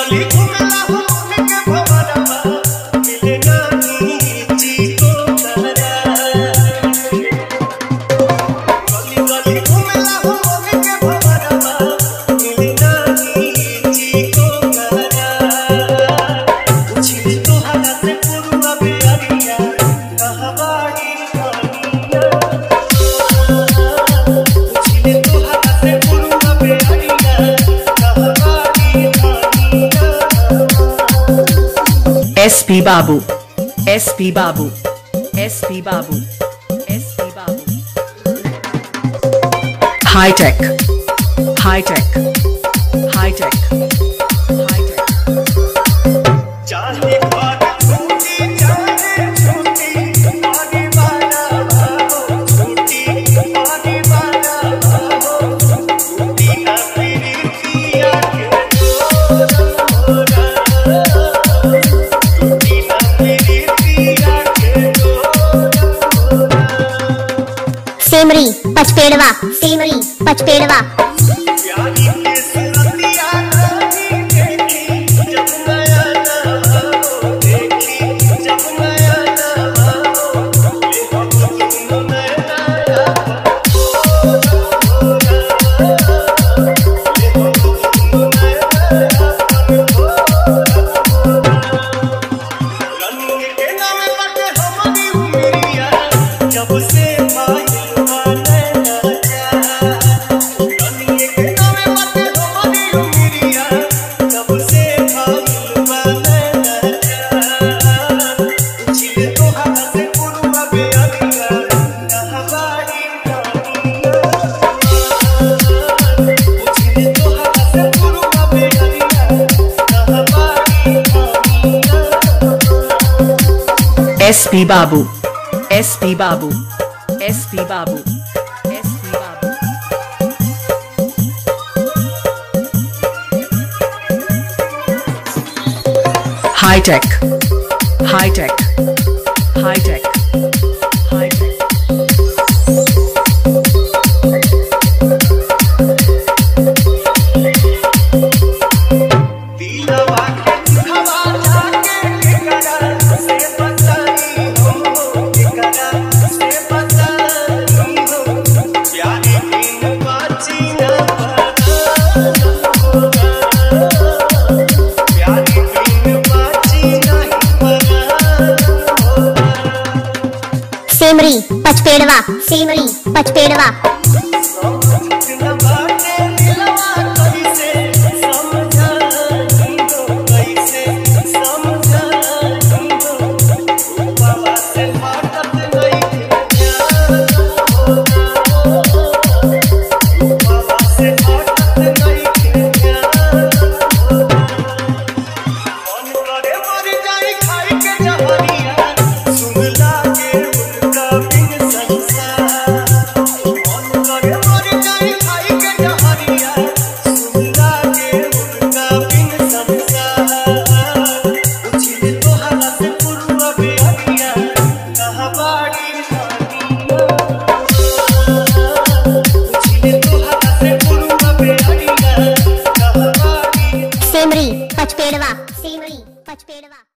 SP Babu, SP Babu, SP Babu, SP Babu. High tech, high tech, high tech, high tech. Semri Pachpedwa, Semri Pachpedwa. SP Babu, SP Babu, SP Babu, SP Babu. High tech, high tech, high tech, high tech. Semri Pachpedwa, Semri Pachpedwa.